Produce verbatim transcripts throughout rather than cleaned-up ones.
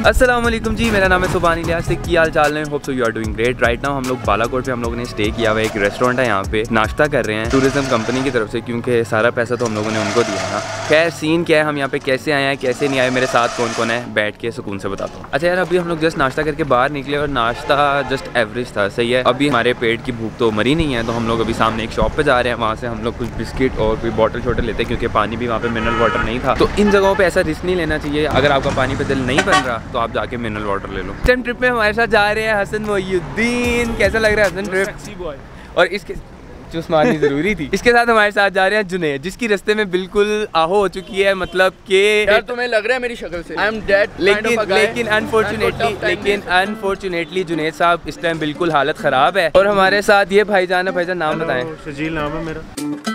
अस्सलाम वालेकुम जी, मेरा नाम है सुबानी लिया से की हाल चाल है। Hope so you are doing great. Right now हम लोग बालाकोट पे हम लोगों ने स्टे किया हुआ है। एक रेस्टोरेंट है, यहाँ पे नाश्ता कर रहे हैं टूरिज्म कंपनी की तरफ से, क्योंकि सारा पैसा तो हम लोगों ने उनको दिया था। खैर सीन क्या है, हम यहाँ पे कैसे आए हैं कैसे नहीं आए, मेरे साथ कौन कौन है बैठ के सुकून से बताता हूँ। अच्छा यार, अभी हम लोग जस्ट नाश्ता करके बाहर निकले और नाश्ता जस्ट एवरेज था, सही है। अभी हमारे पेट की भूख तो मरी नहीं है, तो हम लोग अभी सामने एक शॉप पे जा रहे हैं, वहाँ से हम लोग कुछ बिस्किट और कोई बॉटल शॉटल लेते हैं, क्योंकि पानी भी वहाँ पे मिनरल वाटर नहीं था। तो इन जगहों पे ऐसा रिस्क नहीं लेना चाहिए। अगर आपका पानी पे दिल नहीं बन रहा तो आप जाके मिनरल वाटर ले लो। टाइम ट्रिप में हमारे साथ जा रहे हैं हसन मोहिउद्दीन। कैसा लग रहा है हसन ट्रिप? और इसके चूस मारनी जरूरी थी। इसके साथ हमारे साथ जा रहे हैं जुनैद, जिसकी रास्ते में बिल्कुल आहो हो चुकी है, मतलब कि यार तुम्हें लग रहा है मेरी शक्ल से आई एम डेड, लेकिन लेकिन अनफॉर्चुनेटली लेकिन अनफॉर्चुनेटली जुनैद साहब इस टाइम बिल्कुल हालत खराब है। और हमारे साथ ये भाईजान है। भाईजान नाम बताएं। शजील नाम है मेरा।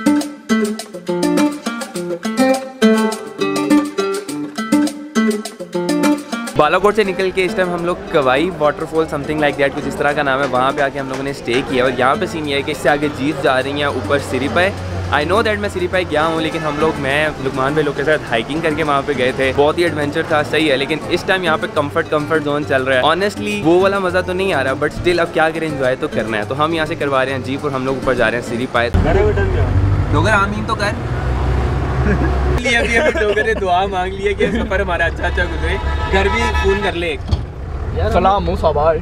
बालाकोट से निकल के इस टाइम हम लोग Kawai waterfall something like that कुछ इस तरह का नाम है, वहाँ पे आके हम लोगों ने स्टे किया। और यहाँ पे सीन ये है कि इससे आगे जीत जा रही हैं ऊपर सिरीपाई। आई नो दैट मैं सिरीपाई गया हूँ, लेकिन हम लोग मैं लुकमान भाई लोग के साथ हाइकिंग करके वहाँ पे गए थे। बहुत ही एडवेंचर था, सही है। लेकिन इस टाइम यहाँ पे कंफर्ट कंफर्ट जोन चल रहा है। ऑनेस्टली वो वाला मज़ा तो नहीं आ रहा, बट स्टिल अब क्या करें, एंजॉय तो करना है। तो हम यहाँ से करवा रहे हैं जीप और हम लोग ऊपर जा रहे हैं सिरीपाई। डोगर आमीन तो कर लिए अभी अभी डोगर ने दुआ मांग लिया कि सफर हमारा अच्छा अच्छा गुजरे। घर भी फोन कर ले सलाम मूसा भाई।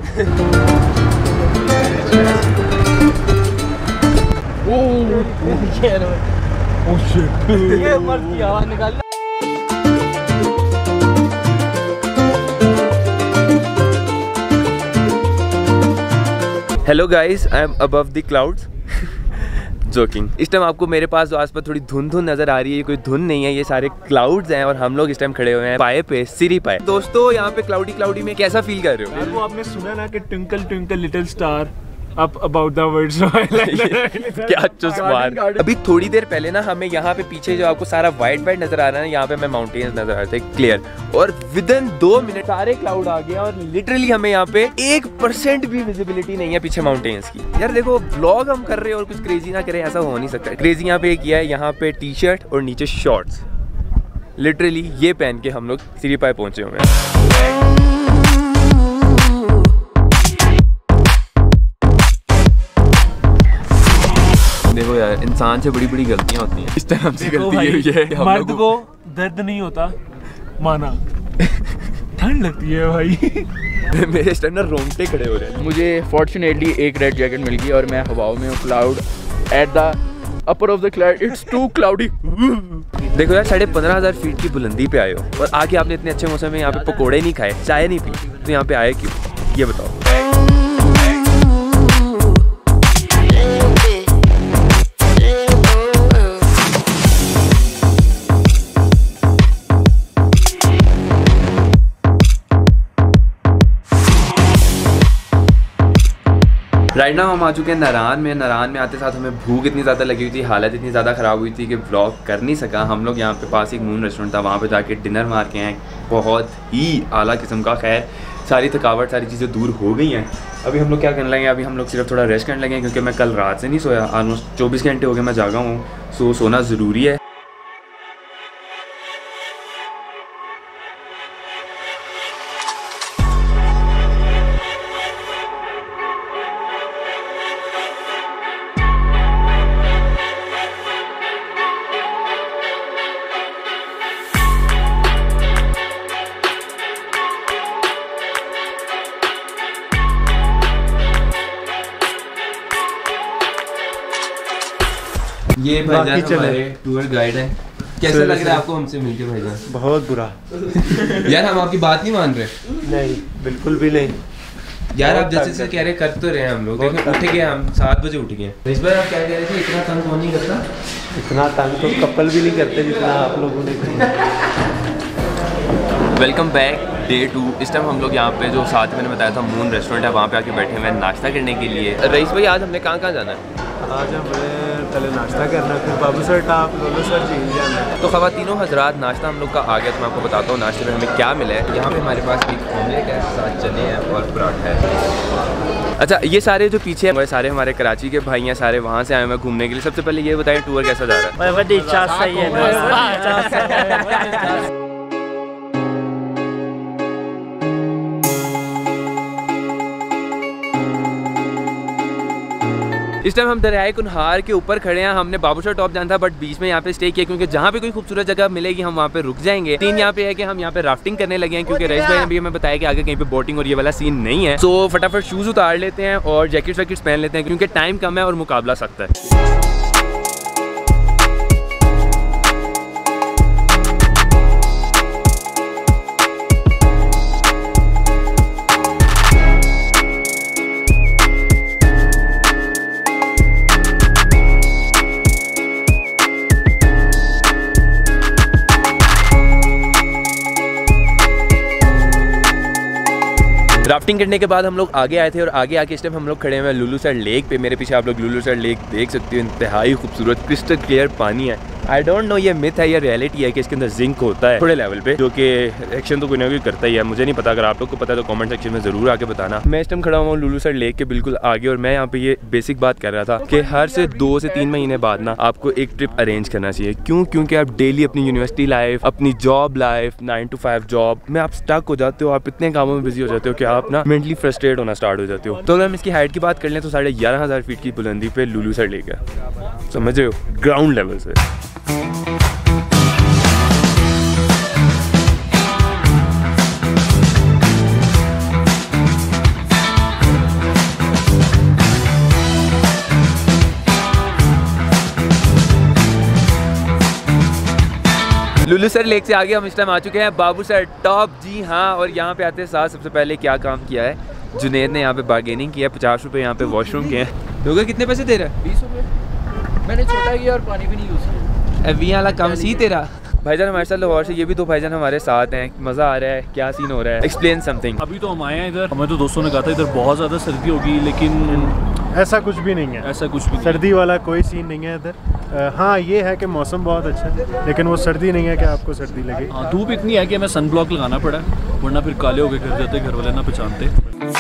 ये मर्द की आवाज निकाल। Hello guys, I am above the clouds. Joking. इस टाइम आपको मेरे पास जो आसपास थोड़ी धुंध धुंध नजर आ रही है, ये कोई धुंध नहीं है, ये सारे क्लाउड्स हैं। और हम लोग इस टाइम खड़े हुए हैं पाए पे सिरीपाई। दोस्तों यहाँ पे क्लाउडी क्लाउडी में कैसा फील कर रहे हो? वो आपने सुना ना कि twinkle twinkle little star up about the world, so क्या चुस्वार। अभी थोड़ी देर पहले ना हमें यहाँ पे पीछे जो आपको सारा वाइट वाइट नजर आ रहा है ना, यहाँ पे हमें माउंटेन्स नजर आ रहे थे क्लियर। और विद इन दो मिनट सारे क्लाउड आ गए और लिटरली हमें यहाँ पे एक परसेंट भी विजिबिलिटी नहीं है पीछे माउंटेन्स की। यार देखो, ब्लॉग हम कर रहे हैं और कुछ क्रेजी ना करें, ऐसा हो नहीं सकता। क्रेजी यहाँ पे किया है, यहाँ पे टी शर्ट और नीचे शॉर्ट्स, लिटरली ये पहन के हम लोग सिरीपाई पहुंचे हुए हैं। देखो यार, इंसान से बड़ी बड़ी गलतियां होती हैं। इस टाइम हमसे गलती ये हुई है, हम मर्द को दर्द नहीं होता माना, ठंड लगती है भाई। मेरे इस टाइम ना रोंगटे खड़े हो रहे हैं। मुझे फॉर्चुनेटली एक रेड जैकेट मिल गई और मैं हवाओं में हूँ। Cloud at the upper of the cloud, it's too cloudy. देखो यार, साढ़े पंद्रह हजार फीट की बुलंदी पे आए हो और आके आपने इतने अच्छे मौसम में यहाँ पे पकोड़े नहीं खाए, चाय नहीं पी, तो यहाँ पे आए क्यों, ये बताओ। राइट नाउ हम आ चुके हैं नारान में। नारान में आते साथ हमें भूख इतनी ज़्यादा लगी हुई थी, हालत इतनी ज़्यादा ख़राब हुई थी कि व्लॉग कर नहीं सका। हम लोग यहाँ पे पास एक मून रेस्टोरेंट था, वहाँ पे जाके डिनर मार के आए, बहुत ही आला किस्म का। खैर सारी थकावट सारी चीज़ें दूर हो गई हैं। अभी हम लोग क्या करने लगे, अभी हम लोग सिर्फ थोड़ा रेस्ट करने लगे, क्योंकि मैं कल रात से नहीं सोया। ऑलमोस्ट चौबीस घंटे हो गए मैं जागा हूँ, सो सोना ज़रूरी है। ये भाईजान हमारे टूर गाइड हैं। कैसा लग रहा है आपको हमसे मिलके भाईजान? बहुत बुरा। यार हम आपकी बात नहीं मान रहे। नहीं, बिल्कुल भी नहीं यार। आप जैसे से कह रहे कर तो रहे हैं हम लोग, देखो उठ गए हम सात बजे उठ गए। इस बार आप क्या कह रहे थे, इतना तंग कौन नहीं करता? इतना तंग तो कपल भी नहीं करते जितना आप लोगों ने किया। Welcome back day two. इस टाइम हम लोग यहाँ पे जो साथ मैंने बताया था मून रेस्टोरेंट है, वहाँ पे आके बैठे हुए हैं नाश्ता करने के लिए। रईस भाई आज हमने कहाँ कहाँ जाना है? आज हमें पहले नाश्ता करना है, फिर Babusar top Lulusar झील जाना है। तो ख़वातीनों हजरात, नाश्ता हम लोग का आ गया, तो मैं आपको बताता हूँ नाश्ते में हमें क्या मिला है। यहाँ पे हमारे पास एक ऑमलेट है, साथ चने हैं और पराठा है। अच्छा, ये सारे जो पीछे हैं सारे हमारे कराची के भाई हैं, सारे वहाँ से आए हुए घूमने के लिए। सबसे पहले ये बताएं टूर कैसा जा रहा है? इस टाइम हम दरियाए कुनहार के ऊपर खड़े हैं। हमने बाबूशाह टॉप जाना था बट बीच में यहाँ पे स्टे किया क्योंकि जहाँ पे कोई खूबसूरत जगह मिलेगी हम वहाँ पे रुक जाएंगे। तीन यहाँ पे है कि हम यहाँ पे राफ्टिंग करने लगे हैं क्योंकि रईस भाई ने भी हमें बताया कि आगे कहीं पे बोटिंग और ये वाला सीन नहीं है। सो फटाफट शूज उतार लेते हैं और जैकेट्स वैकेट्स पहन लेते हैं क्योंकि टाइम कम है और मुकाबला सख्त है। राफ्टिंग करने के बाद हम लोग आगे आए थे और आगे आके इस टाइम हम लोग खड़े हैं लुलू सर लेक पे। मेरे पीछे आप लोग लुलू सर लेक देख सकते हो, इंतहाई खूबसूरत क्रिस्टल क्लियर पानी है। आई डोंट नो ये मिथ है या रियलिटी है कि इसके अंदर जिंक होता है थोड़े लेवल पे, जो कि एक्शन तो कोई ना कोई करता ही है। मुझे नहीं पता, अगर आप लोग को पता है तो कमेंट सेक्शन में जरूर आके बताना। मैं इस टाइम खड़ा हुआ हूँ लुलू सर लेक के बिल्कुल आगे और मैं यहाँ पे ये बेसिक बात कर रहा था कि हर से दो से तीन महीने बाद ना आपको एक ट्रिप अरेंज करना चाहिए। क्यों? क्योंकि आप डेली अपनी यूनिवर्सिटी लाइफ, अपनी job life, nine to five job में आप स्टक हो जाते हो। आप इतने कामों में बिजी हो जाते हो कि आप ना मेंटली फ्रस्ट्रेट होना स्टार्ट हो जाते हो। तो अगर हम इसकी हाइट की बात कर लें तो साढ़े ग्यारह हज़ार फीट की बुलंदी पे लुलू सर लेक है, समझ रहे हो, ग्राउंड लेवल से। लुलू सर लेक से आगे हम इस टाइम आ चुके हैं बाबूसर टॉप। जी हाँ, और यहाँ पे आते साथ सबसे पहले क्या काम किया है जुनेद ने, यहाँ पे बार्गेनिंग किया। पचास रुपए यहाँ पे वॉशरूम के हैं। लोग कितने पैसे दे रहा है? बीस रुपये। मैंने छोटा किया और पानी भी नहीं यूज़ किया। अभी वाला कम सी तेरा। भाईजान हमारे साथ लाहौर से, ये भी दो भाईजान हमारे साथ हैं। मज़ा आ रहा है, क्या सीन हो रहा है? Explain something. अभी तो हम आए हैं इधर, हमें तो दोस्तों ने कहा था इधर बहुत ज़्यादा सर्दी होगी, लेकिन ऐसा कुछ भी नहीं है। ऐसा कुछ भी सर्दी वाला कोई सीन नहीं है इधर। हाँ, ये है कि मौसम बहुत अच्छा है, लेकिन वो सर्दी नहीं है कि आपको सर्दी लगे। हाँ, धूप इतनी है कि हमें सन ब्लॉक लगाना पड़ा, वरना फिर काले होके घर जाते, घर वाले ना पहचानते।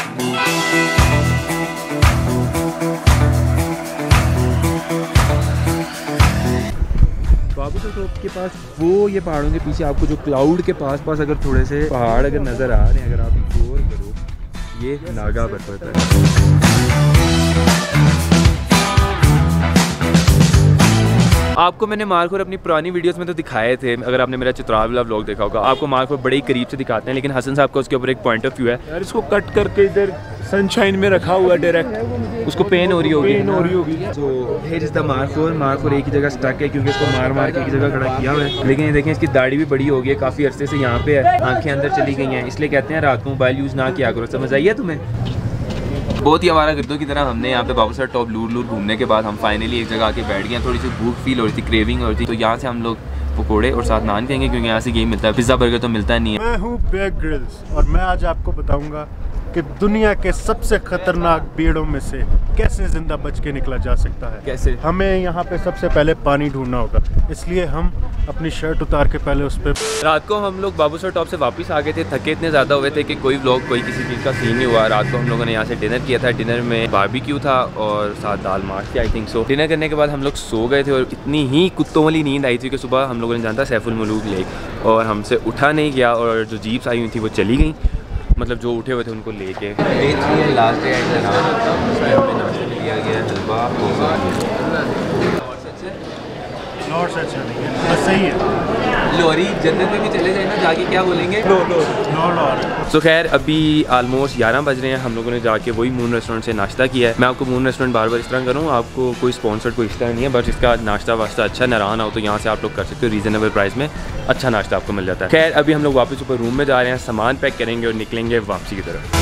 बाबूसर टॉप के पास वो ये पहाड़ों के पीछे आपको जो क्लाउड के पास पास अगर थोड़े से पहाड़ अगर नज़र आ रहे हैं, अगर आप गौर करो, ये नागा पर्वत है। आपको मैंने मार्कोर अपनी पुरानी वीडियोस में तो दिखाए थे, अगर आपने मेरा चित्राल वाला व्लॉग देखा होगा, आपको मार्कोर बड़े ही करीब से दिखाते हैं, लेकिन हसन साहब का उसके ऊपर एक पॉइंट ऑफ व्यू है। यार इसको कट करके इधर सनशाइन में रखा हुआ है डायरेक्ट, उसको पेन हो रही होगी, पेन हो रही होगी। तो here is the markhor. Markhor एक ही जगह स्टक है क्योंकि इसको मार मार के एक ही जगह खड़ा किया हुआ है। लेकिन ये देखें, इसकी दाढ़ी भी बड़ी हो गई है, काफ़ी अरसे से यहाँ पे है, आंखें अंदर चली गई हैं, इसलिए कहते हैं रात को मोबाइल यूज़ ना किया करो। समझ आई है तुम्हें? बहुत ही आवारा गर्दों की तरह हमने यहाँ पे बाबूसर टॉप लूर लूर घूमने के बाद हम फाइनली एक जगह आके बैठ गए। थोड़ी सी भूख फील हो रही थी, क्रेविंग हो रही थी, तो यहाँ से हम लोग पकोड़े और साथ नान कहेंगे क्योंकि यहाँ से यही मिलता है, पिज़्ज़ा बर्गर तो मिलता नहीं है। मैं हूँ बेयर ग्रिल्स और मैं आज आपको बताऊंगा कि दुनिया के सबसे खतरनाक भीड़ों में से कैसे जिंदा बच के निकला जा सकता है। कैसे? हमें यहाँ पे सबसे पहले पानी ढूंढना होगा, इसलिए हम अपनी शर्ट उतार के पहले उस पर। रात को हम लोग बाबूसर टॉप से वापस आ गए थे, थके इतने ज़्यादा हुए थे कि कोई व्लॉग, कोई किसी चीज़ का सीन नहीं हुआ। रात को हम लोगों ने यहाँ से डिनर किया था। डिनर में बारबेक्यू था और साथ दाल माश थी, आई थिंक सो। डिनर करने के बाद हम लोग सो गए थे और इतनी ही कुत्तों वाली नींद आई थी कि सुबह हम लोगों ने जाना था सैफुल मलूक लेक और हमसे उठा नहीं गया और जो जीप्स आई हुई थी वो चली गई, मतलब जो उठे हुए थे उनको लेके। लास्ट डे नाश्ते में लिया गया हलवा और से अच्छा नहीं है, बस सही है। लोरी जन्नत में भी चले जाए ना, जाके क्या बोलेंगे? लो लो नो लो। सो खैर अभी आलमोस्ट ग्यारह बज रहे हैं, हम लोगों ने जाके वही मून रेस्टोरेंट से नाश्ता किया है। मैं आपको मून रेस्टोरेंट बार बार इस तरह करूँ, आपको कोई स्पॉन्सर्ड कोई इस तरह नहीं है, बस इसका नाश्ता वास्ता अच्छा नाराना हो तो यहाँ से आप लोग कर सकते हो, रीज़नेबल प्राइस में अच्छा नाश्ता आपको मिल जाता है। खैर अभी हम लोग वापस ऊपर रूम में जा रहे हैं, सामान पैक करेंगे और निकलेंगे वापसी की तरफ।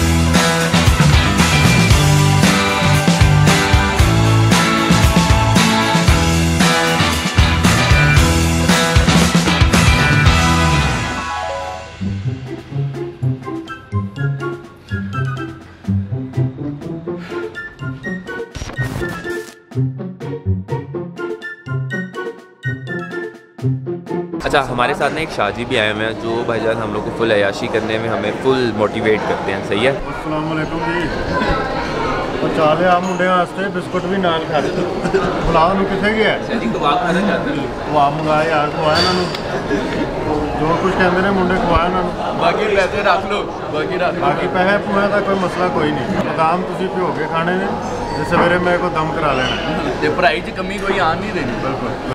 अच्छा, हमारे साथ ना एक शादी भी आए हुए हैं जो भाईजान हम लोग को फुल अयाशी करने में हमें फुल मोटिवेट करते हैं। सही है? अस्सलाम वालेकुम जी। तो चाले आ मुंडे वास्ते बिस्कुट भी नाल खा रहे बुलाओ नु किथे गया सही तो बात करना चाहते हैं। वो आ मंगाए यार, खवाया ना जो कुछ कहते हैं मुंडे खवाया ना, बाकी पैसे रख लो, बाकी रख बाकी पैसे पूरे का कोई मसला कोई नहीं। बादाम तुसी भिगो के खाने ने सवेरे मेरे को दम करा लेना। ते पढ़ाई च कमी कोई आन नहीं देनी। बिल्कुल।